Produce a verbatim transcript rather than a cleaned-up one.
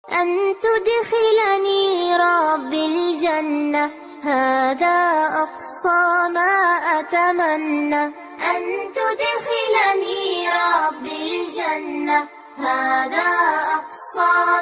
أن تدخلني رب الجنة، هذا أقصى ما أتمنى. أن تدخلني رب الجنة، هذا أقصى